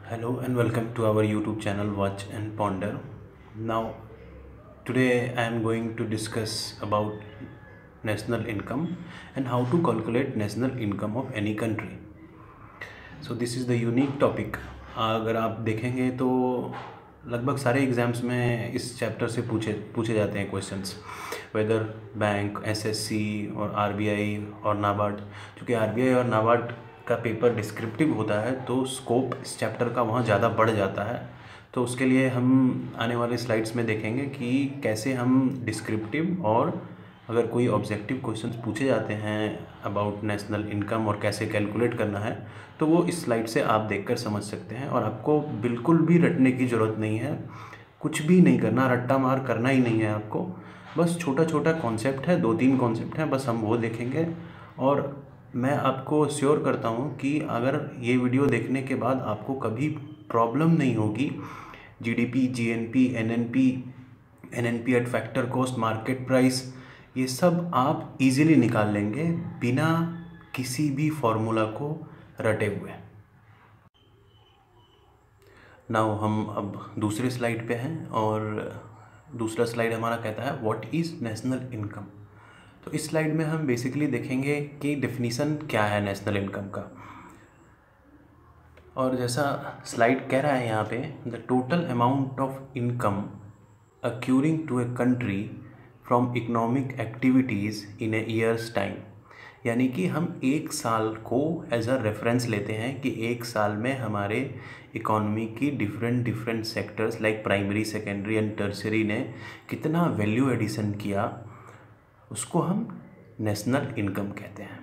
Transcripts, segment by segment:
Hello and welcome to our YouTube channel Watch and Ponder. Now, today I am going to discuss about national income and how to calculate national income of any country. So this is the unique topic. अगर आप देखेंगे तो लगभग सारे exams में इस chapter से पूछे जाते हैं क्वेश्चंस, वेदर बैंक, एसएससी और आरबीआई और नाबार्ड। क्योंकि आरबीआई और नाबार्ड का पेपर डिस्क्रिप्टिव होता है तो स्कोप इस चैप्टर का वहाँ ज़्यादा बढ़ जाता है। तो उसके लिए हम आने वाले स्लाइड्स में देखेंगे कि कैसे हम डिस्क्रिप्टिव और अगर कोई ऑब्जेक्टिव क्वेश्चंस पूछे जाते हैं अबाउट नेशनल इनकम और कैसे कैलकुलेट करना है तो वो इस स्लाइड से आप देखकर समझ सकते हैं। और आपको बिल्कुल भी रटने की ज़रूरत नहीं है, कुछ भी नहीं करना, रट्टा मार करना ही नहीं है आपको। बस छोटा छोटा कॉन्सेप्ट है, 2-3 कॉन्सेप्ट हैं, बस हम वो देखेंगे। और मैं आपको श्योर करता हूँ कि अगर ये वीडियो देखने के बाद आपको कभी प्रॉब्लम नहीं होगी, GDP, GNP, NNP at factor cost, market price, ये सब आप इजीली निकाल लेंगे बिना किसी भी फॉर्मूला को रटे हुए। नाउ हम अब दूसरे स्लाइड पे हैं और दूसरा स्लाइड हमारा कहता है व्हाट इज़ नेशनल इनकम। तो इस स्लाइड में हम बेसिकली देखेंगे कि डेफिनीशन क्या है नेशनल इनकम का। और जैसा स्लाइड कह रहा है यहाँ पे, the total amount of income accruing to a country from economic activities in a year's time. यानी कि हम एक साल को एज अ रेफरेंस लेते हैं कि एक साल में हमारे इकोनॉमी की different sectors like primary, secondary and tertiary ने कितना वैल्यू एडिशन किया, उसको हम नेशनल इनकम कहते हैं।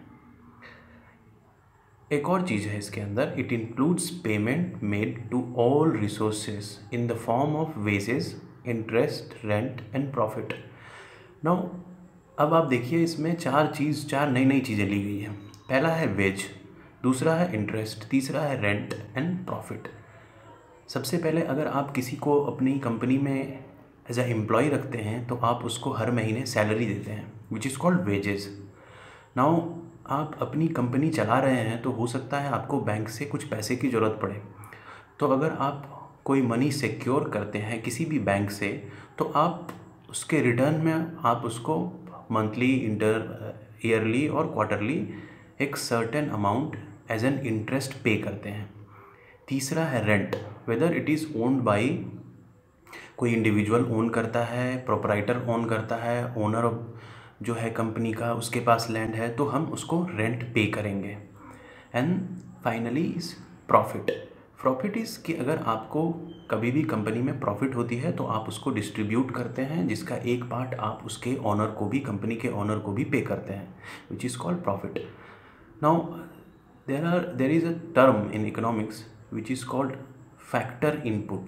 एक और चीज़ है इसके अंदर, it includes payment made to all resources in the form of wages, interest, rent and profit. Now अब आप देखिए, इसमें चार नई चीज़ें ली गई हैं। पहला है वेज, दूसरा है इंटरेस्ट, तीसरा है रेंट एंड प्रॉफिट। सबसे पहले अगर आप किसी को अपनी कंपनी में एज अ एम्प्लॉय रखते हैं तो आप उसको हर महीने सैलरी देते हैं, which is called wages. Now आप अपनी कंपनी चला रहे हैं तो हो सकता है आपको बैंक से कुछ पैसे की ज़रूरत पड़े, तो अगर आप कोई मनी सिक्योर करते हैं किसी भी बैंक से तो आप उसके रिटर्न में आप उसको मंथली, ईयरली और क्वार्टरली एक certain amount as an interest pay करते हैं। तीसरा है rent, whether it is owned by, कोई इंडिविजुअल ओन करता है, प्रोपराइटर ओन करता है, ओनर जो है कंपनी का उसके पास लैंड है तो हम उसको रेंट पे करेंगे। And finally is profit. Profit is कि अगर आपको कभी भी कंपनी में प्रॉफिट होती है तो आप उसको डिस्ट्रीब्यूट करते हैं, जिसका एक पार्ट आप उसके ओनर को भी, कंपनी के ओनर को भी पे करते हैं, which is called profit. Now there is a term in economics which is called factor input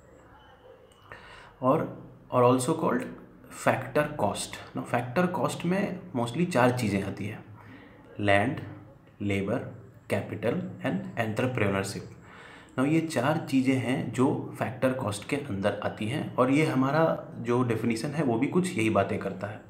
और also called factor cost. Now factor cost में मोस्टली 4 चीज़ें आती हैं, land, labour, capital and entrepreneurship. Now ये 4 चीज़ें हैं जो फैक्टर कॉस्ट के अंदर आती हैं और ये हमारा जो डेफिनीशन है वो भी कुछ यही बातें करता है।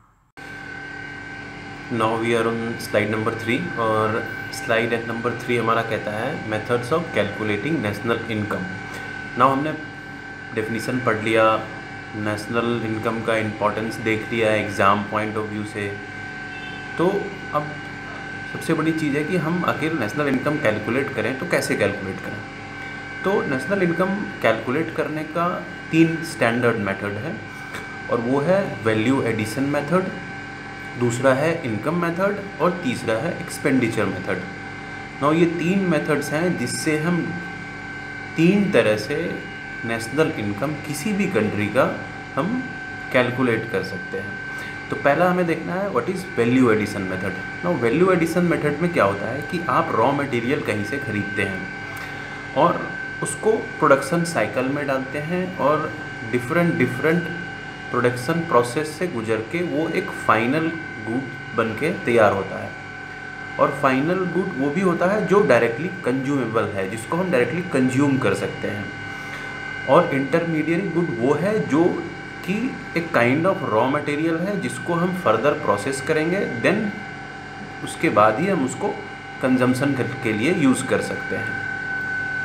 Now we are on slide number 3 और स्लाइड नंबर 3 हमारा कहता है methods of calculating national income. Now हमने डेफिनीशन पढ़ लिया, नेशनल इनकम का इम्पोर्टेंस देख लिया एग्ज़ाम पॉइंट ऑफ व्यू से। तो अब सबसे बड़ी चीज़ है कि हम आखिर नेशनल इनकम कैलकुलेट करें तो कैसे कैलकुलेट करें। तो नेशनल इनकम कैलकुलेट करने का 3 स्टैंडर्ड मेथड है और वो है वैल्यू एडिशन मेथड, दूसरा है इनकम मेथड और तीसरा है एक्सपेंडिचर मेथड। नाउ ये 3 मेथड्स हैं जिससे हम 3 तरह से नेशनल इनकम किसी भी कंट्री का हम कैलकुलेट कर सकते हैं। तो पहला हमें देखना है what is value addition method. Now value addition method में क्या होता है कि आप रॉ मटेरियल कहीं से खरीदते हैं और उसको प्रोडक्शन साइकिल में डालते हैं और डिफरेंट प्रोडक्शन प्रोसेस से गुजर के वो एक फाइनल गुड बन के तैयार होता है। और फाइनल गुड वो भी होता है जो डायरेक्टली कंज्यूमेबल है, जिसको हम डायरेक्टली कंज्यूम कर सकते हैं। और इंटरमीडिएट गुड वो है जो कि एक काइंड ऑफ रॉ मटेरियल है जिसको हम फर्दर प्रोसेस करेंगे, देन उसके बाद ही हम उसको कंजम्पशन के लिए यूज़ कर सकते हैं।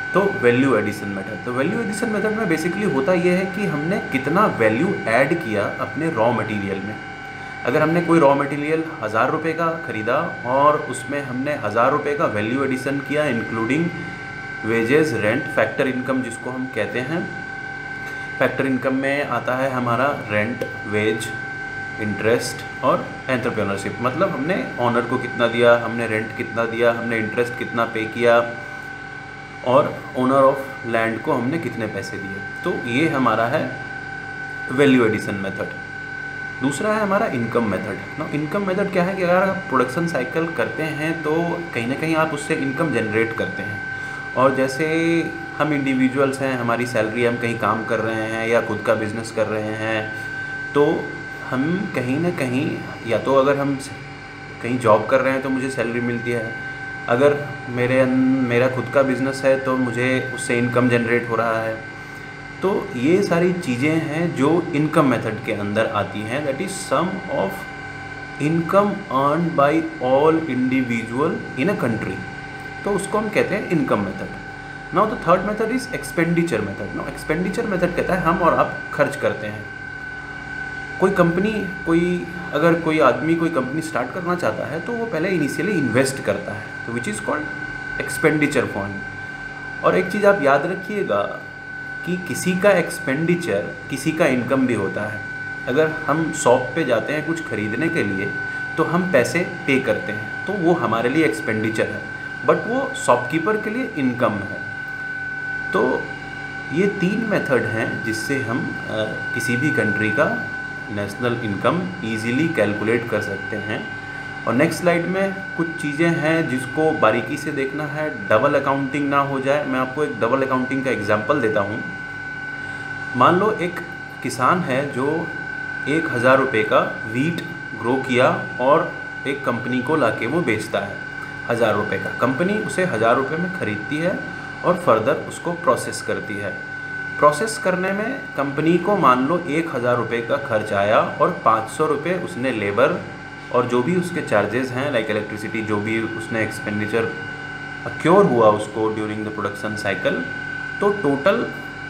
तो वैल्यू एडिशन मेथड, तो वैल्यू एडिशन मेथड में बेसिकली होता ये है कि हमने कितना वैल्यू ऐड किया अपने रॉ मटेरियल में। अगर हमने कोई रॉ मटेरियल 1000 रुपये का ख़रीदा और उसमें हमने 1000 रुपये का वैल्यू एडिशन किया including wages, rent, factor income जिसको हम कहते हैं। फैक्टर इनकम में आता है हमारा रेंट, वेज, इंटरेस्ट और एंटरप्रेन्योरशिप, मतलब हमने ऑनर को कितना दिया, हमने रेंट कितना दिया, हमने इंटरेस्ट कितना पे किया और ओनर ऑफ लैंड को हमने कितने पैसे दिए। तो ये हमारा है वैल्यू एडिशन मेथड। दूसरा है हमारा इनकम मेथड। ना इनकम मेथड क्या है कि अगर आप प्रोडक्शन साइकिल करते हैं तो कहीं ना कहीं आप उससे इनकम जनरेट करते हैं। और जैसे हम इंडिविजुअल्स हैं, हमारी सैलरी, हम कहीं काम कर रहे हैं या खुद का बिजनेस कर रहे हैं, तो हम कहीं ना कहीं या तो अगर हम कहीं जॉब कर रहे हैं तो मुझे सैलरी मिलती है, अगर मेरा खुद का बिज़नेस है तो मुझे उससे इनकम जनरेट हो रहा है। तो ये सारी चीज़ें हैं जो इनकम मेथड के अंदर आती हैं, that is sum of income earn by all individual in a country, तो उसको हम कहते हैं income method. Now the third method is expenditure method. Now expenditure method कहता है हम और आप खर्च करते हैं। अगर कोई आदमी कोई कंपनी स्टार्ट करना चाहता है तो वो पहले इनिशियली इन्वेस्ट करता है, तो which is called expenditure fund. और एक चीज़ आप याद रखिएगा कि किसी का एक्सपेंडिचर किसी का इनकम भी होता है। अगर हम शॉप पे जाते हैं कुछ ख़रीदने के लिए तो हम पैसे पे करते हैं, तो वो हमारे लिए एक्सपेंडिचर है, बट वो शॉपकीपर के लिए इनकम है। तो ये 3 मेथड हैं जिससे हम किसी भी कंट्री का नेशनल इनकम इजीली कैलकुलेट कर सकते हैं। और नेक्स्ट स्लाइड में कुछ चीज़ें हैं जिसको बारीकी से देखना है, डबल अकाउंटिंग ना हो जाए। मैं आपको एक डबल अकाउंटिंग का एग्जांपल देता हूँ। मान लो एक किसान है जो 1000 रुपये का वीट ग्रो किया और एक कंपनी को लाके वो बेचता है 1000 रुपये का। कंपनी उसे 1000 रुपये में ख़रीदती है और फर्दर उसको प्रोसेस करती है। प्रोसेस करने में कंपनी को मान लो 1000 रुपये का खर्च आया और 500 रुपये उसने लेबर और जो भी उसके चार्जेस हैं लाइक इलेक्ट्रिसिटी, जो भी उसने एक्सपेंडिचर अक्योर हुआ उसको ड्यूरिंग द प्रोडक्शन साइकिल, तो total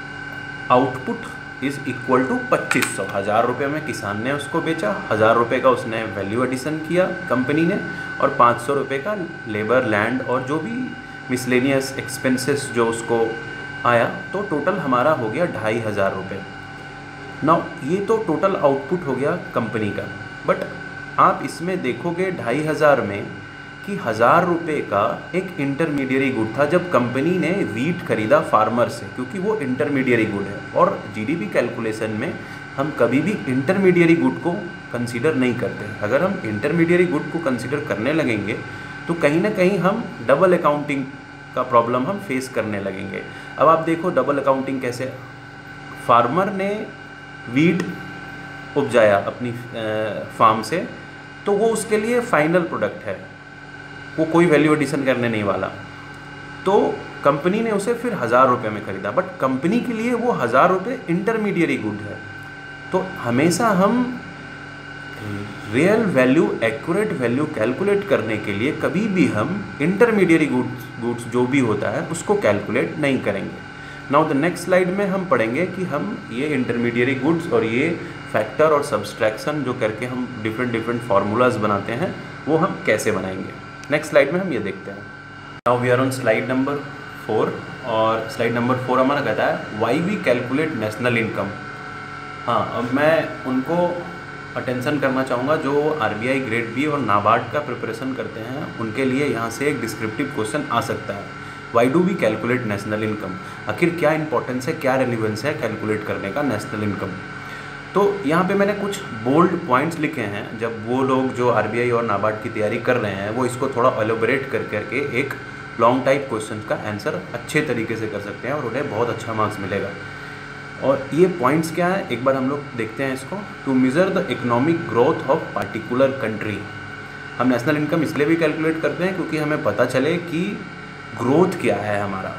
output is equal to 2500। 1000 रुपये में किसान ने उसको बेचा, 1000 रुपये का उसने वैल्यू एडिशन किया कंपनी ने, और 500 रुपये का लेबर, लैंड और जो भी मिसलेनियस एक्सपेंसेस जो उसको आया, तो टोटल हमारा हो गया 2500 रुपये। नाउ ये तो टोटल आउटपुट हो गया कंपनी का, बट आप इसमें देखोगे 2500 में कि 1000 रुपये का एक इंटरमीडियरी गुड था जब कंपनी ने वीट खरीदा फार्मर से, क्योंकि वो इंटरमीडियरी गुड है। और जीडीपी कैलकुलेशन में हम कभी भी इंटरमीडियरी गुड को कंसीडर नहीं करते। अगर हम इंटरमीडियरी गुड को कंसीडर करने लगेंगे तो कहीं ना कहीं हम डबल अकाउंटिंग का प्रॉब्लम हम फेस करने लगेंगे। अब आप देखो डबल अकाउंटिंग कैसे, फार्मर ने वीट उपजाया अपनी फार्म से, तो वो उसके लिए फाइनल प्रोडक्ट है, वो कोई वैल्यू एडिशन करने नहीं वाला। तो कंपनी ने उसे फिर 1000 रुपये में ख़रीदा, बट कंपनी के लिए वो 1000 रुपये इंटरमीडियरी गुड है। तो हमेशा हम real value, accurate value calculate करने के लिए कभी भी हम इंटरमीडियरी गुड्स जो भी होता है उसको कैलकुलेट नहीं करेंगे। नाउ द नेक्स्ट स्लाइड में हम पढ़ेंगे कि हम ये इंटरमीडियरी गुड्स और ये फैक्टर और सब्सट्रैक्शन जो करके हम डिफरेंट फार्मूलाज बनाते हैं वो हम कैसे बनाएंगे। नेक्स्ट स्लाइड में हम ये देखते हैं। Now we are on slide number 4 और स्लाइड नंबर 4 हमारा कहता है why we calculate national income. हाँ, अब मैं उनको अटेंशन करना चाहूँगा जो आरबीआई ग्रेड बी और नाबार्ड का प्रिपरेशन करते हैं, उनके लिए यहाँ से एक डिस्क्रिप्टिव क्वेश्चन आ सकता है, why do we calculate national income. आखिर क्या इंपॉर्टेंस है, क्या रेलिवेंस है कैलकुलेट करने का नेशनल इनकम। तो यहाँ पे मैंने कुछ बोल्ड पॉइंट्स लिखे हैं, जब वो लोग जो आरबीआई और नाबार्ड की तैयारी कर रहे हैं वो इसको थोड़ा एलोबरेट कर करके एक लॉन्ग टाइप क्वेश्चन का आंसर अच्छे तरीके से कर सकते हैं और उन्हें बहुत अच्छा मार्क्स मिलेगा। और ये पॉइंट्स क्या है, एक बार हम लोग देखते हैं इसको। To measure the economic growth of particular country. हम नेशनल इनकम इसलिए भी कैलकुलेट करते हैं क्योंकि हमें पता चले कि ग्रोथ क्या है हमारा।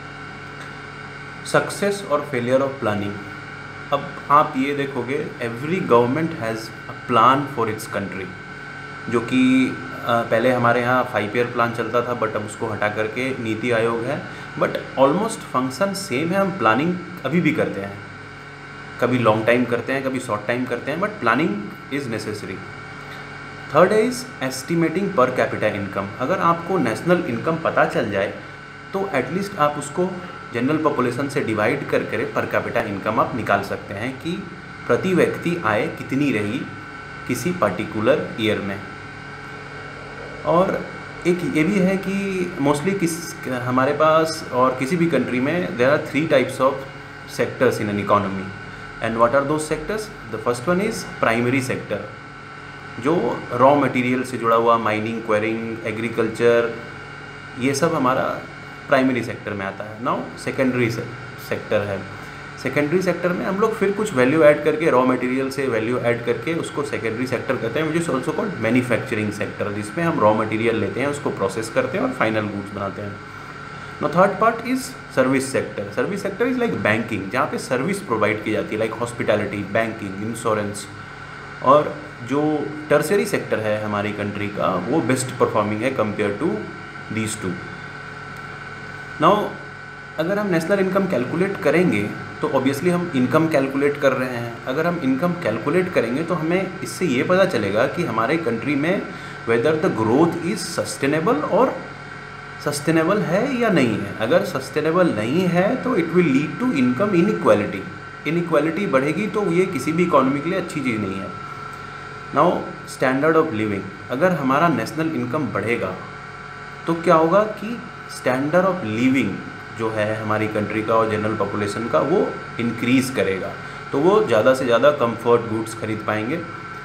सक्सेस और फेलियर ऑफ प्लानिंग। अब आप ये देखोगे every government has a plan for its country, जो कि पहले हमारे यहाँ 5 ईयर प्लान चलता था, बट अब उसको हटा करके नीति आयोग है। बट ऑलमोस्ट फंक्शन सेम है, हम प्लानिंग अभी भी करते हैं, कभी लॉन्ग टाइम करते हैं, कभी शॉर्ट टाइम करते हैं, but planning is necessary. Third is estimating per capita income. अगर आपको नेशनल इनकम पता चल जाए तो एटलीस्ट आप उसको जनरल पॉपुलेशन से डिवाइड कर पर कैपिटा इनकम आप निकाल सकते हैं कि प्रति व्यक्ति आय कितनी रही किसी पर्टिकुलर ईयर में। और एक ये भी है कि मोस्टली हमारे पास और किसी भी कंट्री में there are 3 types of sectors in an economy. And what are those sectors? The first one is primary sector, जो रॉ मटेरियल से जुड़ा हुआ, माइनिंग, क्वेरिंग, एग्रीकल्चर, ये सब हमारा प्राइमरी सेक्टर में आता है। नाउ सेकेंडरी सेक्टर है। सेकेंडरी सेक्टर में हम लोग फिर कुछ वैल्यू ऐड करके, रॉ मटेरियल से वैल्यू ऐड करके उसको सेकेंडरी सेक्टर कहते हैं, which is also called manufacturing sector, जिसमें हम रॉ मटेरियल लेते हैं, उसको प्रोसेस करते हैं और फाइनल गुड्स बनाते हैं। No third part is service sector. Service sector is like banking, जहाँ पे सर्विस प्रोवाइड की जाती है, लाइक हॉस्पिटैलिटी, बैंकिंग, इंश्योरेंस। और जो टर्शियरी सेक्टर है हमारी कंट्री का, वो बेस्ट परफॉर्मिंग है compare to these two. Now अगर हम नेशनल इनकम कैलकुलेट करेंगे तो ऑब्वियसली हम इनकम कैलकुलेट कर रहे हैं। अगर हम इनकम कैलकुलेट करेंगे तो हमें इससे ये पता चलेगा कि हमारे कंट्री में whether the growth is sustainable और सस्टेनेबल है या नहीं है। अगर सस्टेनेबल नहीं है तो it will lead to income inequality. Inequality बढ़ेगी तो ये किसी भी इकोनॉमी के लिए अच्छी चीज़ नहीं है। नाउ स्टैंडर्ड ऑफ लिविंग, अगर हमारा नेशनल इनकम बढ़ेगा तो क्या होगा कि स्टैंडर्ड ऑफ लिविंग जो है हमारी कंट्री का और जनरल पॉपुलेशन का, वो इंक्रीज़ करेगा, तो वो ज़्यादा से ज़्यादा कंफर्ट गुड्स खरीद पाएंगे।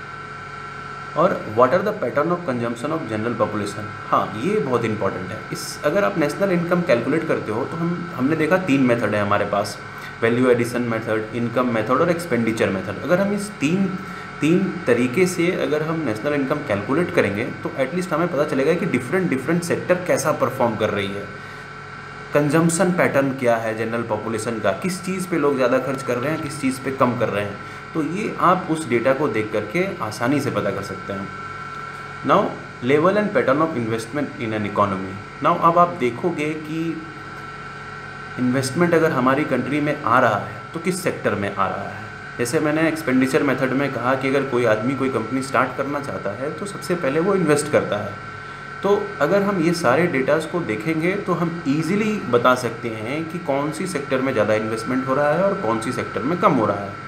और what are the pattern of consumption of general population, हाँ ये बहुत इंपॉर्टेंट है। अगर आप नेशनल इनकम कैलकुलेट करते हो तो हमने देखा 3 मेथड है हमारे पास, value addition method, income method और एक्सपेंडिचर मेथड। अगर हम इस तीन तरीके से अगर हम नेशनल इनकम कैलकुलेट करेंगे तो एटलीस्ट हमें पता चलेगा कि डिफरेंट सेक्टर कैसा परफॉर्म कर रही है, कंजम्पशन पैटर्न क्या है जनरल पॉपुलेशन का, किस चीज़ पे लोग ज़्यादा खर्च कर रहे हैं, किस चीज़ पे कम कर रहे हैं। तो ये आप उस डेटा को देख करके आसानी से पता कर सकते हैं। Now level and pattern of investment in an economy. Now अब आप देखोगे कि इन्वेस्टमेंट अगर हमारी कंट्री में आ रहा है तो किस सेक्टर में आ रहा है। जैसे मैंने एक्सपेंडिचर मेथड में कहा कि अगर कोई आदमी कोई कंपनी स्टार्ट करना चाहता है तो सबसे पहले वो इन्वेस्ट करता है। तो अगर हम ये सारे डेटास को देखेंगे तो हम इजीली बता सकते हैं कि कौन सी सेक्टर में ज़्यादा इन्वेस्टमेंट हो रहा है और कौन सी सेक्टर में कम हो रहा है।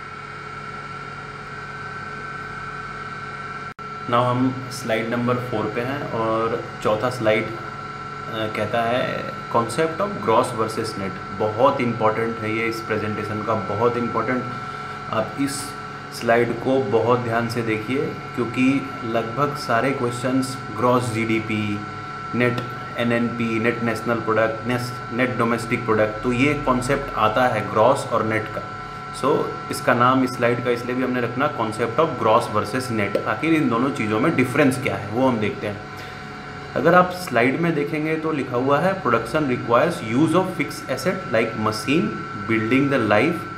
नाउ हम स्लाइड नंबर 4 पे हैं और चौथा स्लाइड कहता है concept of gross versus net. बहुत इंपॉर्टेंट है ये, इस प्रेजेंटेशन का बहुत इंपॉर्टेंट। आप इस स्लाइड को बहुत ध्यान से देखिए क्योंकि लगभग सारे questions gross GDP, net NNP, net national product, net domestic product, तो ये कॉन्सेप्ट आता है ग्रॉस और नेट का। सो इसका नाम इस स्लाइड का इसलिए भी हमने रखना concept of gross versus net. आखिर इन दोनों चीज़ों में डिफरेंस क्या है वो हम देखते हैं। अगर आप स्लाइड में देखेंगे तो लिखा हुआ है production requires use of fix asset like machine building the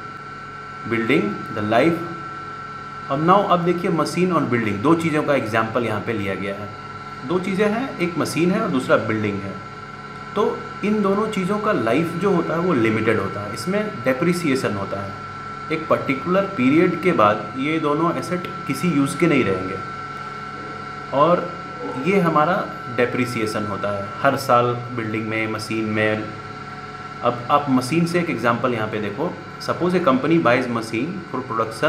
life. अब नाउ अब देखिए मशीन और बिल्डिंग, दो चीज़ों का एग्जाम्पल यहाँ पे लिया गया है। दो चीज़ें हैं, एक मशीन है और दूसरा बिल्डिंग है। तो इन दोनों चीज़ों का लाइफ जो होता है वो लिमिटेड होता है, इसमें डेप्रिसिएशन होता है। एक पर्टिकुलर पीरियड के बाद ये दोनों एसेट किसी यूज़ के नहीं रहेंगे और ये हमारा डेप्रिसिएशन होता है हर साल बिल्डिंग में, मशीन में। अब आप मशीन से एक एग्जांपल यहाँ पे देखो। Suppose a company buys machine for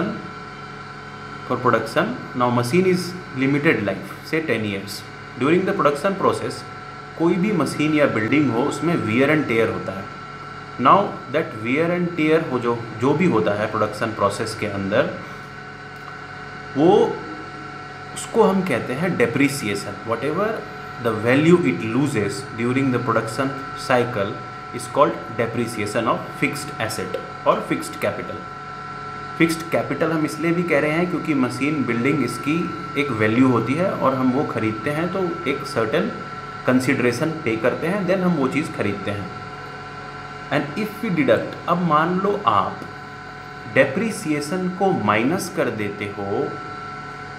production. Now machine is limited life से 10 years. During the production process कोई भी मशीन या बिल्डिंग हो उसमें वियर एंड टेयर होता है। Now that wear and tear हो जो भी होता है प्रोडक्शन प्रोसेस के अंदर, वो उसको हम कहते हैं depreciation. Whatever the value it loses during the production cycle is called depreciation of fixed asset और फिक्स्ड कैपिटल। फिक्स्ड कैपिटल हम इसलिए भी कह रहे हैं क्योंकि मशीन, बिल्डिंग, इसकी एक वैल्यू होती है और हम वो खरीदते हैं तो एक सर्टेन कंसिडरेशन पे करते हैं, देन हम वो चीज़ खरीदते हैं। एंड इफ़ वी डिडक्ट, अब मान लो आप डेप्रिसिएशन को माइनस कर देते हो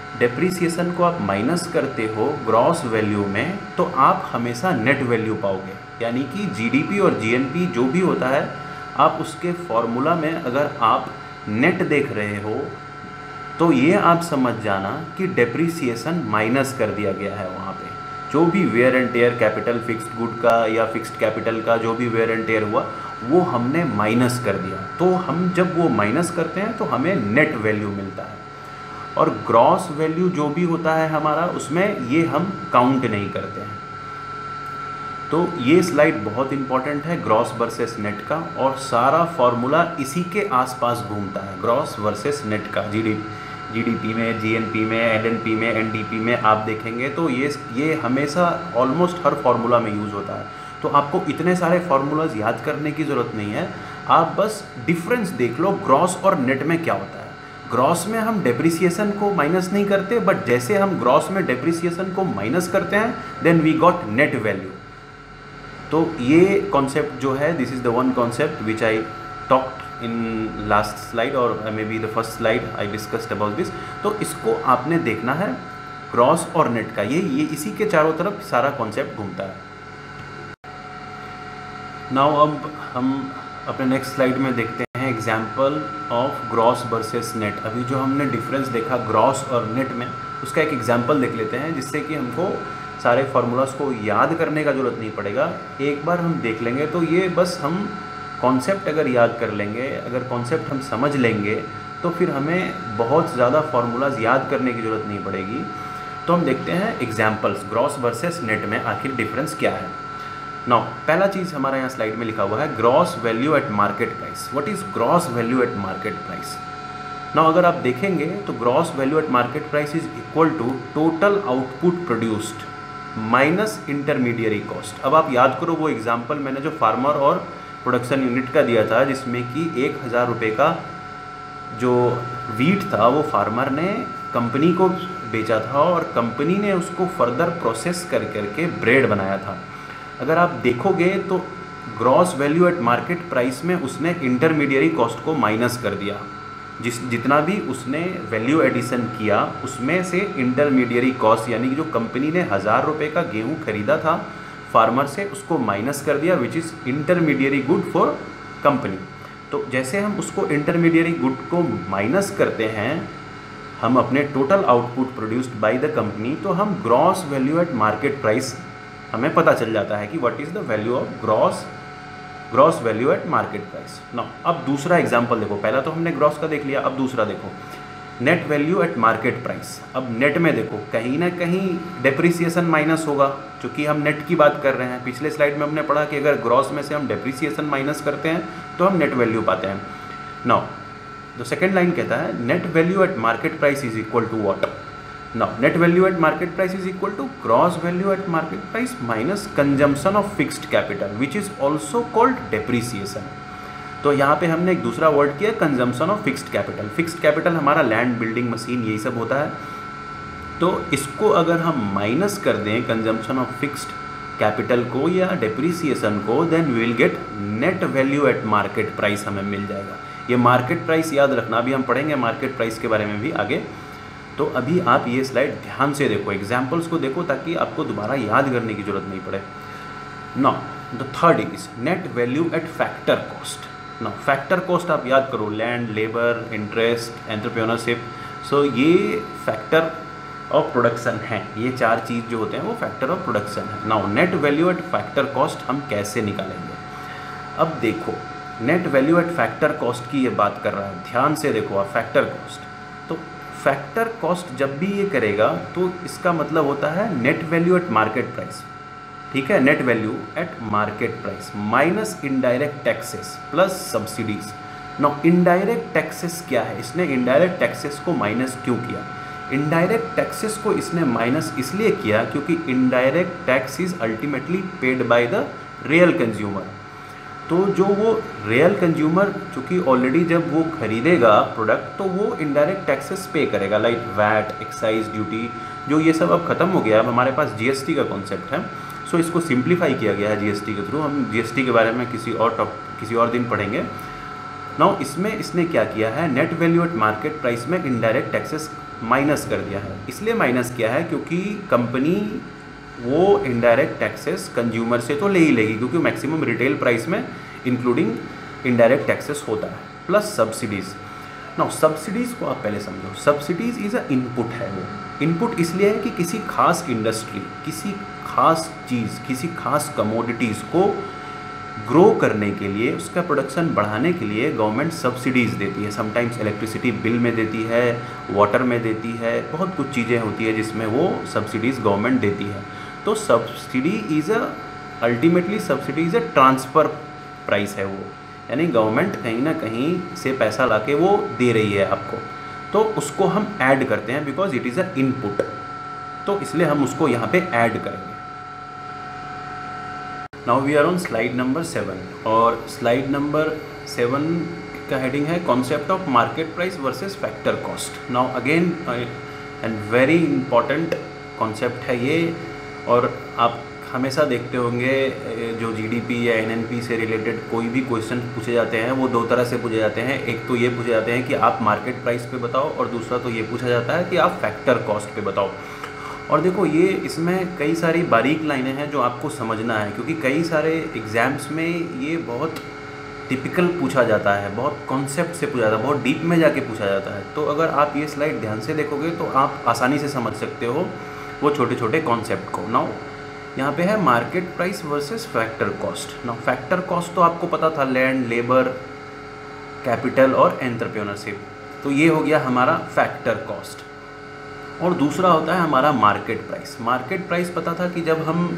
डेप्रिसिएशन को आप माइनस करते हो ग्रॉस वैल्यू में तो आप हमेशा नेट वैल्यू पाओगे, यानी कि जीडीपी और जीएनपी जो भी होता है आप उसके फॉर्मूला में अगर आप नेट देख रहे हो तो ये आप समझ जाना कि डेप्रिसिएशन माइनस कर दिया गया है। वहाँ पे जो भी wear and tear capital fixed good का या फिक्स्ड कैपिटल का जो भी वेयर एंड टेयर हुआ वो हमने माइनस कर दिया। तो हम जब वो माइनस करते हैं तो हमें नेट वैल्यू मिलता है, और ग्रॉस वैल्यू जो भी होता है हमारा उसमें ये हम काउंट नहीं करते हैं। तो ये स्लाइड बहुत इंपॉर्टेंट है ग्रॉस वर्सेस नेट का, और सारा फॉर्मूला इसी के आसपास घूमता है, ग्रॉस वर्सेस नेट का। जीडीपी में, जीएनपी में, एलएनपी में, एनडीपी में आप देखेंगे तो ये हमेशा ऑलमोस्ट हर फॉर्मूला में यूज़ होता है। तो आपको इतने सारे फार्मूलाज याद करने की ज़रूरत नहीं है, आप बस डिफरेंस देख लो ग्रॉस और नेट में क्या होता है। ग्रॉस में हम डेप्रिसिएशन को माइनस नहीं करते, बट जैसे हम ग्रॉस में डेप्रिसिएशन को माइनस करते हैं then we got net value. तो ये कॉन्सेप्ट जो है, this is the one concept which I talked in last slide और maybe the first slide I discussed about this. तो इसको आपने देखना है ग्रॉस और नेट का, ये इसी के चारों तरफ सारा कॉन्सेप्ट घूमता है। नाउ अब हम अपने नेक्स्ट स्लाइड में देखते हैं example of gross versus net. अभी जो हमने डिफरेंस देखा ग्रॉस और नेट में, उसका एक एग्जाम्पल देख लेते हैं जिससे कि हमको सारे फार्मूलाज को याद करने का ज़रूरत नहीं पड़ेगा। एक बार हम देख लेंगे तो ये बस हम कॉन्सेप्ट अगर याद कर लेंगे, अगर कॉन्सेप्ट हम समझ लेंगे तो फिर हमें बहुत ज़्यादा फार्मूलाज याद करने की ज़रूरत नहीं पड़ेगी। तो हम देखते हैं एग्जाम्पल्स ग्रॉस वर्सेस नेट में आखिर डिफरेंस क्या है। नाउ पहला चीज़ हमारा यहाँ स्लाइड में लिखा हुआ है gross value at market price. What is gross value at market price? Now अगर आप देखेंगे तो gross value at market price is equal to total output produced minus intermediary cost. अब आप याद करो वो एग्जाम्पल मैंने जो फार्मर और प्रोडक्शन यूनिट का दिया था, जिसमें कि 1000 रुपये का जो वीट था वो फार्मर ने कंपनी को बेचा था और कंपनी ने उसको फर्दर प्रोसेस कर करके ब्रेड बनाया था। अगर आप देखोगे तो gross value at market price में उसने इंटरमीडियरी कॉस्ट को माइनस कर दिया। जितना भी उसने वैल्यू एडिशन किया उसमें से इंटरमीडियरी कॉस्ट, यानी कि जो कंपनी ने 1000 रुपये का गेहूँ खरीदा था फार्मर से, उसको माइनस कर दिया, which is intermediary good for company. तो जैसे हम उसको इंटरमीडियरी गुड को माइनस करते हैं हम अपने total output produced by the company, तो हम gross value at market price हमें पता चल जाता है कि what is the value of gross value at market price. Now अब दूसरा एग्जांपल देखो, पहला तो हमने ग्रॉस का देख लिया, अब दूसरा देखो net value at market price. अब नेट में देखो कहीं ना कहीं डेप्रिसिएशन माइनस होगा, क्योंकि हम नेट की बात कर रहे हैं। पिछले स्लाइड में हमने पढ़ा कि अगर ग्रॉस में से हम डेप्रिसिएशन माइनस करते हैं तो हम नेट वैल्यू पाते हैं। नाउ द सेकेंड लाइन कहता है net value at market price is equal to what? Now net value at market price is equal to gross value at market price minus consumption of fixed capital which is also called depreciation. तो यहाँ पे हमने एक दूसरा word किया consumption of fixed capital. Fixed capital हमारा land, building, machine, यही सब होता है। तो इसको अगर हम माइनस कर दें कंजम्पशन ऑफ फिक्स्ड कैपिटल को या डेप्रिसिएशन को, then we will get net value at market price हमें मिल जाएगा। ये मार्केट प्राइस याद रखना, अभी हम पढ़ेंगे मार्केट प्राइस के बारे में भी आगे। तो अभी आप ये स्लाइड ध्यान से देखो, एग्जाम्पल्स को देखो, ताकि आपको दोबारा याद करने की जरूरत नहीं पड़े। Now the third is net value at factor cost. Now factor cost आप याद करो, land, labour, interest, entrepreneurship. So ये फैक्टर ऑफ प्रोडक्शन है, ये चार चीज़ जो होते हैं वो फैक्टर ऑफ प्रोडक्शन है। Now net value at factor cost हम कैसे निकालेंगे? अब देखो net value at factor cost की ये बात कर रहा है, ध्यान से देखो आप फैक्टर कॉस्ट। तो फैक्टर कॉस्ट जब भी ये करेगा तो इसका मतलब होता है net value at market price, ठीक है, net value at market price minus indirect taxes plus subsidies. Now indirect taxes क्या है? इसने इनडायरेक्ट टैक्सेस को माइनस क्यों किया? इनडायरेक्ट टैक्सेस को इसने माइनस इसलिए किया क्योंकि indirect tax is ultimately paid by the real consumer. तो जो वो रियल कंज्यूमर चूँकि ऑलरेडी जब वो खरीदेगा प्रोडक्ट तो वो इनडायरेक्ट टैक्सेस पे करेगा, लाइक वैट, एक्साइज ड्यूटी, जो ये सब अब खत्म हो गया। अब हमारे पास जीएसटी का कॉन्सेप्ट है। सो इसको सिंप्लीफाई किया गया है जीएसटी के थ्रू। हम जीएसटी के बारे में किसी और दिन पढ़ेंगे। नाउ इसमें इसने क्या किया है, net value at market price में इनडायरेक्ट टैक्सेस माइनस कर दिया है। इसलिए माइनस किया है क्योंकि कंपनी वो इनडायरेक्ट टैक्सेस कंज्यूमर से तो ले ही लेगी, क्योंकि मैक्सिमम रिटेल प्राइस में इंक्लूडिंग इनडायरेक्ट टैक्सेस होता है, प्लस सब्सिडीज़। नाउ सब्सिडीज़ को आप पहले समझो। सब्सिडीज़ इज़ अ इनपुट है। वो इनपुट इसलिए है कि किसी खास इंडस्ट्री, किसी खास चीज़, किसी खास कमोडिटीज़ को ग्रो करने के लिए, उसका प्रोडक्शन बढ़ाने के लिए गवर्नमेंट सब्सिडीज़ देती है। समटाइम्स इलेक्ट्रिसिटी बिल में देती है, वाटर में देती है, बहुत कुछ चीज़ें होती है जिसमें वो सब्सिडीज़ गवर्नमेंट देती है। तो subsidy is a ultimately subsidy is a transfer price है वो, यानी गवर्नमेंट कहीं ना कहीं से पैसा लाके वो दे रही है आपको, तो उसको हम ऐड करते हैं because it is a input, तो इसलिए हम उसको यहाँ पे ऐड करेंगे। Now we are on slide number 7 और स्लाइड नंबर 7 का हेडिंग है concept of market price versus factor cost. Now again and very important concept है ये, और आप हमेशा देखते होंगे जो जीडीपी या एनएनपी से रिलेटेड कोई भी क्वेश्चन पूछे जाते हैं वो दो तरह से पूछे जाते हैं। एक तो ये पूछे जाते हैं कि आप मार्केट प्राइस पे बताओ, और दूसरा तो ये पूछा जाता है कि आप फैक्टर कॉस्ट पे बताओ। और देखो ये इसमें कई सारी बारीक लाइनें हैं जो आपको समझना है, क्योंकि कई सारे एग्ज़ाम्स में ये बहुत टिपिकल पूछा जाता है, बहुत कॉन्सेप्ट से पूछा जाता है, बहुत डीप में जाके पूछा जाता है। तो अगर आप ये स्लाइड ध्यान से देखोगे तो आप आसानी से समझ सकते हो वो छोटे छोटे कॉन्सेप्ट को। नाउ यहाँ पे है market price versus factor cost. Now factor cost तो आपको पता था, लैंड, लेबर, कैपिटल और एंटरप्रेन्योरशिप, तो ये हो गया हमारा फैक्टर कॉस्ट। और दूसरा होता है हमारा मार्केट प्राइस। मार्केट प्राइस पता था कि जब हम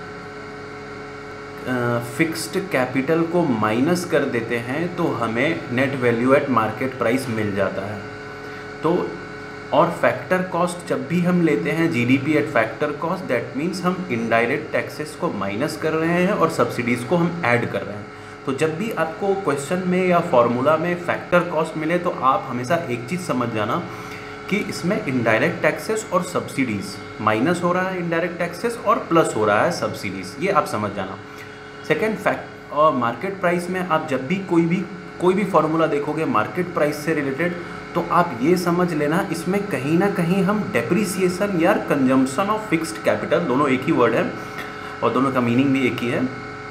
फिक्स्ड कैपिटल को माइनस कर देते हैं तो हमें net value at market price मिल जाता है। तो और फैक्टर कॉस्ट जब भी हम लेते हैं GDP at factor cost, that means हम इनडायरेक्ट टैक्सेस को माइनस कर रहे हैं और सब्सिडीज़ को हम ऐड कर रहे हैं। तो जब भी आपको क्वेश्चन में या फॉर्मूला में फैक्टर कॉस्ट मिले तो आप हमेशा एक चीज़ समझ जाना कि इसमें इनडायरेक्ट टैक्सेस और सब्सिडीज़ माइनस हो रहा है, इनडायरेक्ट टैक्सेस और प्लस हो रहा है सब्सिडीज़, ये आप समझ जाना। सेकेंड फैक्ट और मार्केट प्राइस में आप जब भी कोई भी फॉर्मूला देखोगे मार्केट प्राइस से रिलेटेड, तो आप ये समझ लेना इसमें कहीं ना कहीं हम डेप्रिसिएशन या कंजम्पशन ऑफ फिक्स्ड कैपिटल, दोनों एक ही वर्ड है और दोनों का मीनिंग भी एक ही है,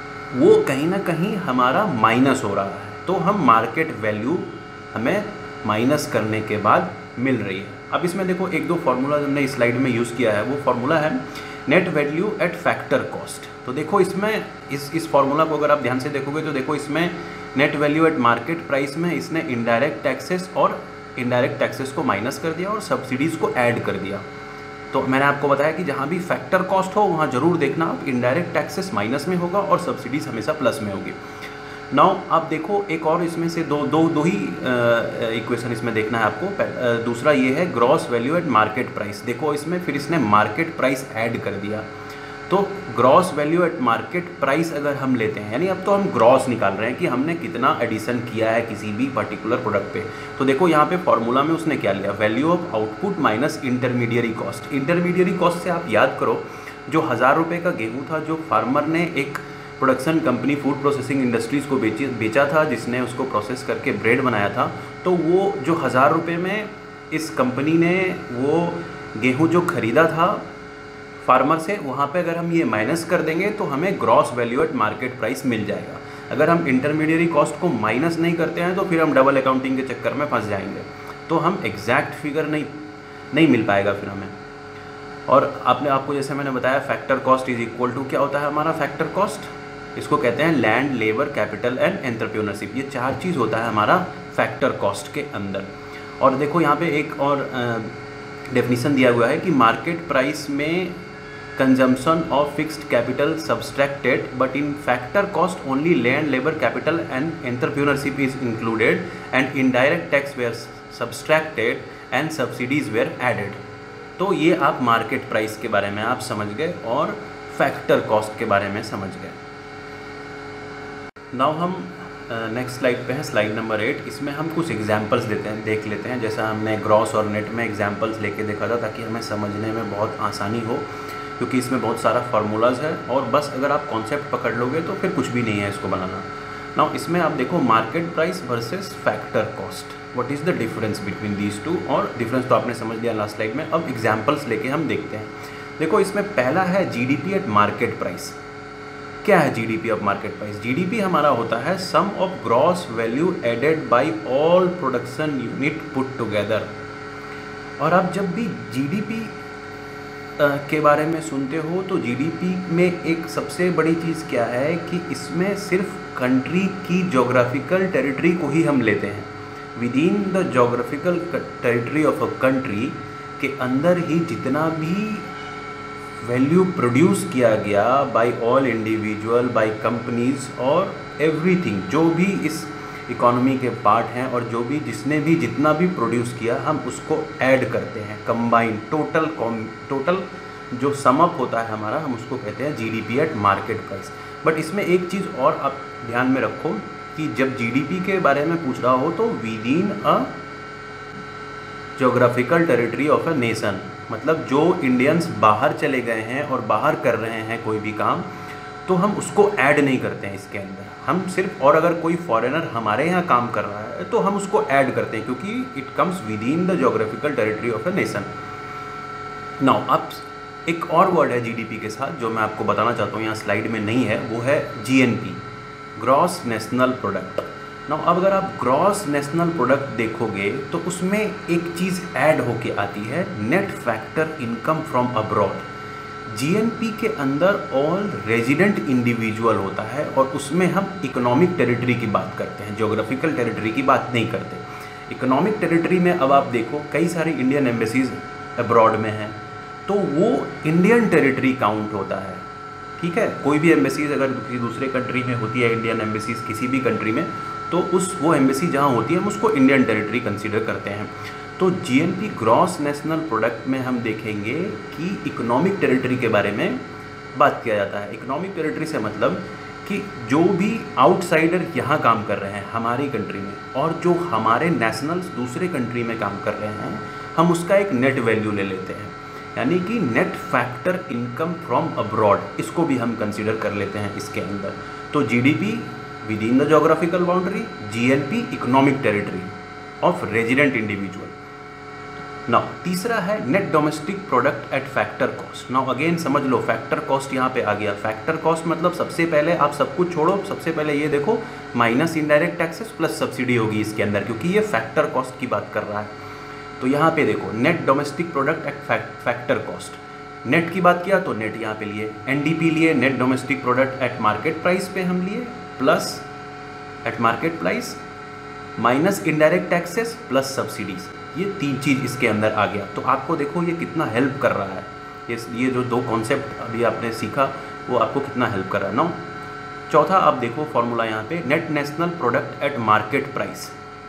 वो कहीं ना कहीं हमारा माइनस हो रहा है। तो हम मार्केट वैल्यू हमें माइनस करने के बाद मिल रही है। अब इसमें देखो एक दो फार्मूला हमने इस स्लाइड में यूज़ किया है, वो फार्मूला है net value at factor cost. तो देखो इसमें इस फार्मूला को अगर आप ध्यान से देखोगे तो देखो इसमें net value at market price में इसने इनडायरेक्ट टैक्सेस और इनडायरेक्ट टैक्सेस को माइनस कर दिया और सब्सिडीज़ को ऐड कर दिया। तो मैंने आपको बताया कि जहाँ भी फैक्टर कॉस्ट हो वहाँ ज़रूर देखना आप इनडायरेक्ट टैक्सेस माइनस में होगा और सब्सिडीज़ हमेशा प्लस में होगी। नाउ आप देखो एक और इसमें से दो ही इक्वेशन इसमें देखना है आपको। दूसरा ये है gross value at market price. देखो इसमें फिर इसने मार्केट प्राइस ऐड कर दिया, तो gross value at market price अगर हम लेते हैं, यानी अब तो हम ग्रॉस निकाल रहे हैं कि हमने कितना एडिशन किया है किसी भी पर्टिकुलर प्रोडक्ट पे। तो देखो यहाँ पे फॉर्मूला में उसने क्या लिया, value of output minus intermediary cost. Intermediary cost से आप याद करो, जो 1000 रुपये का गेहूँ था जो फार्मर ने एक production company food processing industries को बेचा था, जिसने उसको प्रोसेस करके ब्रेड बनाया था, तो वो जो 1000 रुपये में इस कंपनी ने वो गेहूँ जो ख़रीदा था फार्मर से, वहाँ पे अगर हम ये माइनस कर देंगे तो हमें gross value at market price मिल जाएगा। अगर हम इंटरमीडियरी कॉस्ट को माइनस नहीं करते हैं तो फिर हम डबल अकाउंटिंग के चक्कर में फंस जाएंगे, तो हम एग्जैक्ट फिगर नहीं मिल पाएगा फिर हमें। और आपको जैसे मैंने बताया factor cost is equal to क्या होता है हमारा फैक्टर कॉस्ट, इसको कहते हैं land, labour, capital and entrepreneurship. ये 4 चीज़ होता है हमारा फैक्टर कॉस्ट के अंदर। और देखो यहाँ पे एक और डेफिनेशन दिया हुआ है कि मार्केट प्राइस में consumption of fixed capital subtracted, but in factor cost only land, labour, capital and entrepreneurship is included and indirect tax were subtracted and subsidies were added. तो ये आप मार्केट प्राइस के बारे में आप समझ गए और फैक्टर कॉस्ट के बारे में समझ गए। नाउ हम नेक्स्ट स्लाइड पे हैं, स्लाइड नंबर 8। इसमें हम कुछ एग्जांपल्स देख लेते हैं, जैसा हमने ग्रॉस और नेट में एग्जांपल्स लेके देखा था, ताकि हमें समझने में बहुत आसानी हो, क्योंकि इसमें बहुत सारा फार्मूलाज है और बस अगर आप कॉन्सेप्ट पकड़ लोगे तो फिर कुछ भी नहीं है इसको बनाना। नाउ इसमें आप देखो market price versus factor cost, what is the difference between these two, और डिफरेंस तो आपने समझ लिया लास्ट स्लाइड में। अब एग्जांपल्स लेके हम देखते हैं। देखो इसमें पहला है जीडीपी एट मार्केट प्राइस। क्या है GDP of market price? GDP हमारा होता है sum of gross value added by all production unit put together. और आप जब भी जीडीपी के बारे में सुनते हो तो जीडीपी में एक सबसे बड़ी चीज़ क्या है कि इसमें सिर्फ कंट्री की जोग्राफिकल टेरिटरी को ही हम लेते हैं। Within the geographical territory of a country के अंदर ही जितना भी वैल्यू प्रोड्यूस किया गया by all individual, by companies और एवरीथिंग, जो भी इस इकोनॉमी के पार्ट हैं और जो भी जिसने भी जितना भी प्रोड्यूस किया, हम उसको ऐड करते हैं, कंबाइन टोटल जो सम अप होता है हमारा, हम उसको कहते हैं GDP at market price. But इसमें एक चीज़ और आप ध्यान में रखो कि जब जीडीपी के बारे में पूछ रहा हो तो within a geographical territory of a nation, मतलब जो इंडियंस बाहर चले गए हैं और बाहर कर रहे हैं कोई भी काम, तो हम उसको ऐड नहीं करते हैं इसके अंदर। हम सिर्फ, और अगर कोई फॉरेनर हमारे यहाँ काम कर रहा है तो हम उसको ऐड करते हैं क्योंकि it comes within the geographical territory of a nation. Now अब एक और वर्ड है जीडीपी के साथ जो मैं आपको बताना चाहता हूँ, यहाँ स्लाइड में नहीं है, वो है GNP, gross national product. Now अब अगर आप ग्रॉस नेशनल प्रोडक्ट देखोगे तो उसमें एक चीज़ ऐड होके आती है, net factor income from abroad. GNP के अंदर ऑल रेजिडेंट इंडिविजुअल होता है और उसमें हम इकोनॉमिक टेरिटरी की बात करते हैं, ज्योग्राफिकल टेरिटरी की बात नहीं करते। इकोनॉमिक टेरिटरी में अब आप देखो कई सारी इंडियन एम्बेसीज अब्रॉड में हैं, तो वो इंडियन टेरिटरी काउंट होता है। ठीक है, कोई भी एम्बेसीज अगर किसी दूसरे कंट्री में होती है, इंडियन एम्बेसीज किसी भी कंट्री में, तो वो एम्बेसी जहाँ होती है हम उसको इंडियन टेरिटरी कंसीडर करते हैं। तो जीएनपी ग्रॉस नेशनल प्रोडक्ट में हम देखेंगे कि इकोनॉमिक टेरिटरी के बारे में बात किया जाता है। इकोनॉमिक टेरिटरी से मतलब कि जो भी आउटसाइडर यहाँ काम कर रहे हैं हमारी कंट्री में और जो हमारे नेशनल्स दूसरे कंट्री में काम कर रहे हैं, हम उसका एक नेट वैल्यू ले लेते हैं, यानी कि net factor income from abroad, इसको भी हम कंसीडर कर लेते हैं इसके अंदर। तो GDP within the geographical boundary, GNP economic territory of resident individual. Now तीसरा है net domestic product at factor cost. Now again समझ लो, फैक्टर कॉस्ट यहाँ पे आ गया। फैक्टर कॉस्ट मतलब सबसे पहले आप सब कुछ छोड़ो, सबसे पहले ये देखो minus indirect taxes plus subsidy होगी इसके अंदर, क्योंकि ये फैक्टर कॉस्ट की बात कर रहा है। तो यहाँ पे देखो net domestic product at factor cost, net की बात किया तो नेट यहाँ पे लिए, एनडीपी लिए, net domestic product at market price पे हम लिए, plus at market price minus indirect taxes plus subsidies, ये तीन चीज़ इसके अंदर आ गया। तो आपको देखो ये कितना हेल्प कर रहा है, ये जो दो कॉन्सेप्ट अभी आपने सीखा वो आपको कितना हेल्प कर रहा है। नो, चौथा आप देखो फॉर्मूला यहाँ पे, net national product at market price.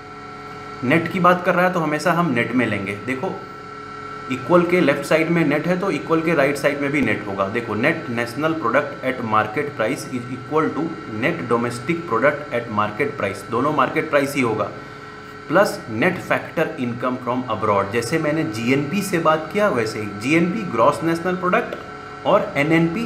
Net की बात कर रहा है तो हमेशा हम नेट में लेंगे। देखो इक्वल के लेफ्ट साइड में नेट है तो इक्वल के राइट साइड में भी नेट होगा। देखो net national product at market price is equal to net domestic product at market price, दोनों मार्केट प्राइस ही होगा, plus net factor income from abroad. जैसे मैंने जीएनपी से बात किया वैसे ही जीएनपी ग्रॉस नेशनल प्रोडक्ट और एनएनपी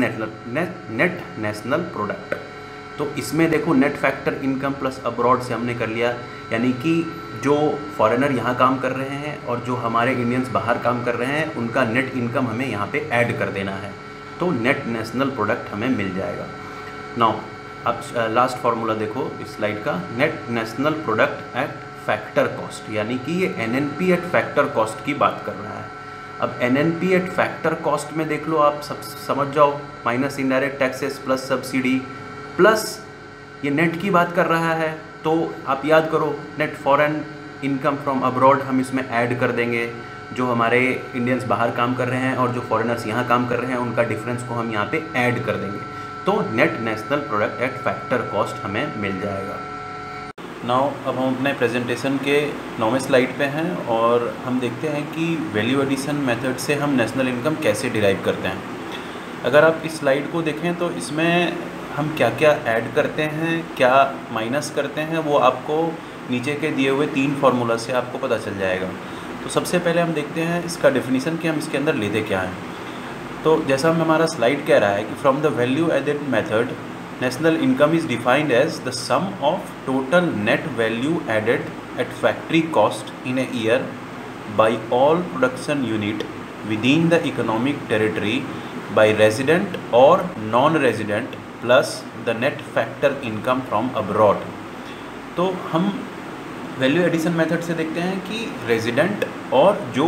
नेट नेशनल प्रोडक्ट। तो इसमें देखो net factor income plus abroad से हमने कर लिया, यानी कि जो फॉरेनर यहाँ काम कर रहे हैं और जो हमारे इंडियंस बाहर काम कर रहे हैं उनका नेट इनकम हमें यहाँ पे ऐड कर देना है, तो नेट नेशनल प्रोडक्ट हमें मिल जाएगा। नाउ अब लास्ट फार्मूला देखो इस स्लाइड का, net national product at factor cost, यानी कि ये एनएनपी एट फैक्टर कॉस्ट की बात कर रहा है। अब एनएनपी एट फैक्टर कॉस्ट में देख लो, आप सब समझ जाओ, minus indirect taxes plus subsidy plus ये नेट की बात कर रहा है, तो आप याद करो net foreign income from abroad हम इसमें ऐड कर देंगे। जो हमारे इंडियंस बाहर काम कर रहे हैं और जो फॉरेनर्स यहाँ काम कर रहे हैं उनका डिफरेंस को हम यहाँ पे ऐड कर देंगे, तो net national product at factor cost हमें मिल जाएगा। नाउ अब हम अपने प्रेजेंटेशन के 9वें स्लाइड पे हैं और हम देखते हैं कि वैल्यू एडिशन मेथड से हम नेशनल इनकम कैसे डिराइव करते हैं। अगर आप इस स्लाइड को देखें तो इसमें हम क्या क्या ऐड करते हैं, क्या माइनस करते हैं, वो आपको नीचे के दिए हुए 3 फार्मूला से आपको पता चल जाएगा। तो सबसे पहले हम देखते हैं इसका डेफिनेशन कि हम इसके अंदर लेते क्या हैं। तो जैसा हमारा स्लाइड कह रहा है कि from the value added method national income is defined as the sum of total net value added at factory cost in a year by all production unit within the economic territory by resident or non-resident plus the net factor income from abroad। तो हम value addition method से देखते हैं कि resident और जो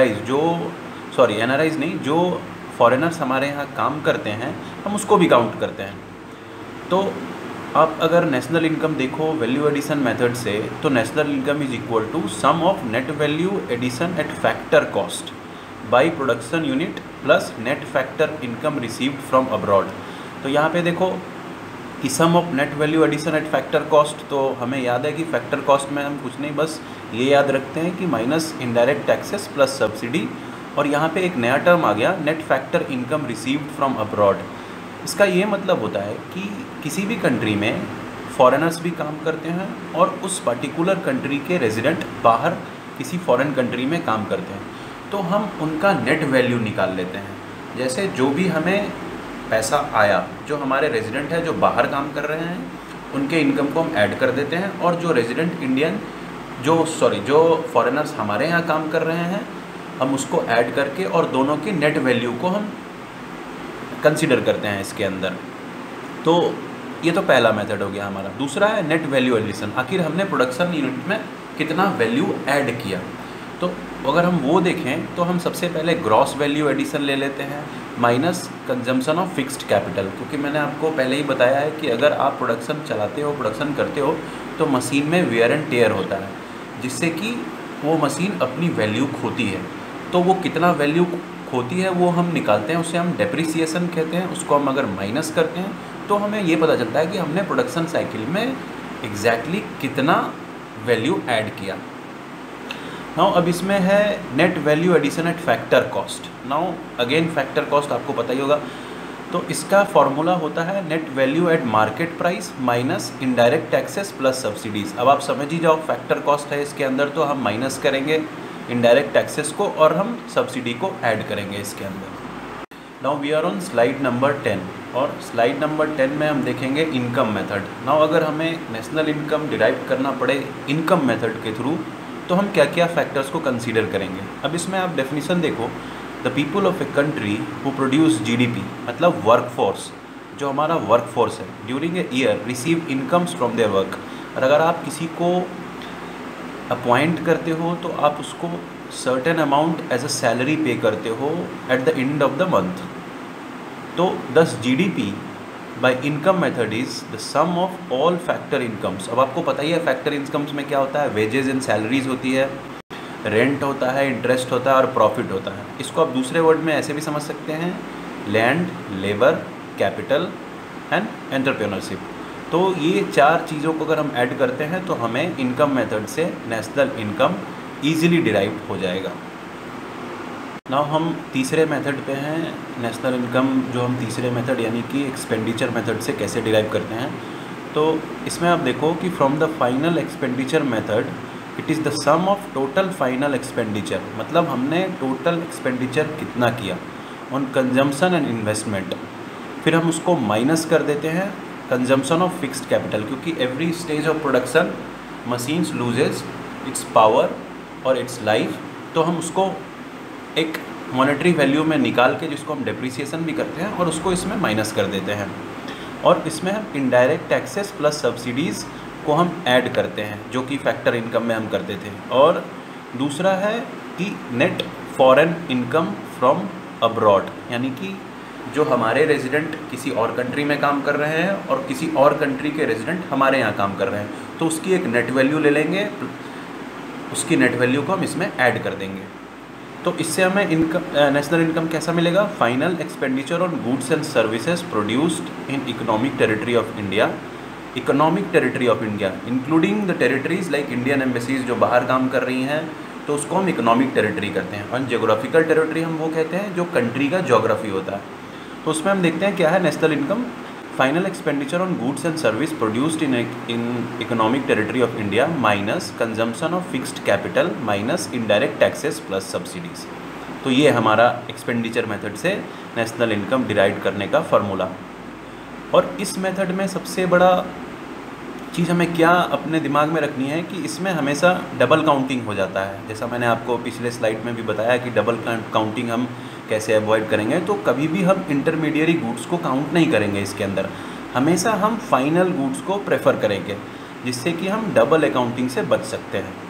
NRIs नहीं, जो फॉरेनर्स हमारे यहाँ काम करते हैं हम उसको भी काउंट करते हैं। तो आप अगर नेशनल इनकम देखो वैल्यू एडिशन मेथड से, तो national income is equal to sum of net value addition at factor cost by production unit plus net factor income received from abroad. तो यहाँ पे देखो कि sum of net value addition at factor cost, तो हमें याद है कि फैक्टर कॉस्ट में हम कुछ नहीं, बस ये याद रखते हैं कि minus indirect taxes plus subsidy, और यहाँ पे एक नया टर्म आ गया net factor income received from abroad. इसका ये मतलब होता है कि किसी भी कंट्री में फॉरेनर्स भी काम करते हैं और उस पर्टिकुलर कंट्री के रेजिडेंट बाहर किसी फॉरेन कंट्री में काम करते हैं, तो हम उनका नेट वैल्यू निकाल लेते हैं। जैसे जो भी हमें पैसा आया, जो हमारे रेजिडेंट है जो बाहर काम कर रहे हैं उनके इनकम को हम ऐड कर देते हैं, और जो रेजिडेंट इंडियन जो फॉरेनर्स हमारे यहाँ काम कर रहे हैं हम उसको ऐड करके और दोनों की नेट वैल्यू को हम कंसीडर करते हैं इसके अंदर। तो ये तो पहला मेथड हो गया हमारा। दूसरा है नेट वैल्यू एडिशन, आखिर हमने प्रोडक्शन यूनिट में कितना वैल्यू ऐड किया। तो अगर हम वो देखें तो हम सबसे पहले ग्रॉस वैल्यू एडिशन ले लेते हैं minus consumption of fixed capital, क्योंकि मैंने आपको पहले ही बताया है कि अगर आप प्रोडक्शन चलाते हो, प्रोडक्शन करते हो, तो मशीन में वेयर एंड टेयर होता है जिससे कि वो मशीन अपनी वैल्यू खोती है। तो वो कितना वैल्यू खोती है वो हम निकालते हैं, उसे हम डेप्रिसिएशन कहते हैं। उसको हम अगर माइनस करते हैं तो हमें ये पता चलता है कि हमने प्रोडक्शन साइकिल में एग्जैक्टली कितना वैल्यू ऐड किया। नाउ अब इसमें है net value addition at factor cost. Now again factor cost आपको पता ही होगा, तो इसका फॉर्मूला होता है net value at market price minus indirect taxes plus subsidies. अब आप समझ ही जाओ फैक्टर कॉस्ट है इसके अंदर, तो हम माइनस करेंगे इनडायरेक्ट टैक्सेस को और हम सब्सिडी को ऐड करेंगे इसके अंदर। Now we are on slide number 10, और स्लाइड नंबर 10 में हम देखेंगे इनकम मेथड। नाउ अगर हमें नेशनल इनकम डिराइव करना पड़े इनकम मेथड के थ्रू, तो हम क्या क्या फैक्टर्स को कंसीडर करेंगे। अब इसमें आप डेफिनेशन देखो, the people of a country who produce GDP, मतलब वर्कफोर्स, जो हमारा वर्कफोर्स है, during a year receive incomes from their work. और अगर आप किसी को अपॉइंट करते हो तो आप उसको certain amount as a salary pay करते हो at the end of the month. तो thus GDP by income method is the sum of all factor incomes. अब आपको पता ही है फैक्टर इनकम्स में क्या होता है, वेजेस एंड सैलरीज होती है, रेंट होता है, इंटरेस्ट होता है और प्रॉफिट होता है। इसको आप दूसरे वर्ड में ऐसे भी समझ सकते हैं, land, labour, capital and entrepreneurship. तो ये चार चीज़ों को अगर हम ऐड करते हैं तो हमें इनकम मेथड से नेशनल इनकम ईजिली डिराइव हो जाएगा। नाउ हम तीसरे मेथड पे हैं नेशनल इनकम, जो हम तीसरे मेथड यानी कि एक्सपेंडिचर मेथड से कैसे डिराइव करते हैं। तो इसमें आप देखो कि from the final expenditure method it is the sum of total final expenditure, मतलब हमने टोटल एक्सपेंडिचर कितना किया ऑन कंजम्पशन एंड इन्वेस्टमेंट, फिर हम उसको माइनस कर देते हैं कंजम्पशन ऑफ फिक्स्ड कैपिटल, क्योंकि every stage of production machines loses its power और इट्स लाइफ। तो हम उसको एक मॉनेटरी वैल्यू में निकाल के, जिसको हम डेप्रिसिएशन भी करते हैं, और उसको इसमें माइनस कर देते हैं। और इसमें हम इनडायरेक्ट टैक्सेस प्लस सब्सिडीज़ को हम ऐड करते हैं, जो कि फैक्टर इनकम में हम करते थे। और दूसरा है कि net foreign income from abroad, यानी कि जो हमारे रेजिडेंट किसी और कंट्री में काम कर रहे हैं और किसी और कंट्री के रेजिडेंट हमारे यहाँ काम कर रहे हैं, तो उसकी एक नेट वैल्यू ले लेंगे, उसकी नेट वैल्यू को हम इसमें ऐड कर देंगे। तो इससे हमें नेशनल इनकम कैसा मिलेगा, final expenditure on goods and services produced in economic territory of India. Economic territory of India including the territories like Indian embassies जो बाहर काम कर रही हैं, तो उसको हम इकोनॉमिक टेरिटरी कहते हैं। और जोग्राफिकल टेरिटरी हम वो कहते हैं जो कंट्री का जोग्राफी होता है। तो उसमें हम देखते हैं क्या है national income, final expenditure on goods and service produced in economic territory of India minus consumption of fixed capital minus indirect taxes plus subsidies. तो ये हमारा एक्सपेंडिचर मेथड से नेशनल इनकम डिराइव करने का फार्मूला। और इस मेथड में सबसे बड़ा चीज़ हमें क्या अपने दिमाग में रखनी है कि इसमें हमेशा डबल काउंटिंग हो जाता है। जैसा मैंने आपको पिछले स्लाइड में भी बताया कि डबल काउंटिंग हम कैसे अवॉइड करेंगे। तो कभी भी हम इंटरमीडिएरी गुड्स को काउंट नहीं करेंगे इसके अंदर, हमेशा हम फाइनल गुड्स को प्रेफर करेंगे, जिससे कि हम डबल अकाउंटिंग से बच सकते हैं।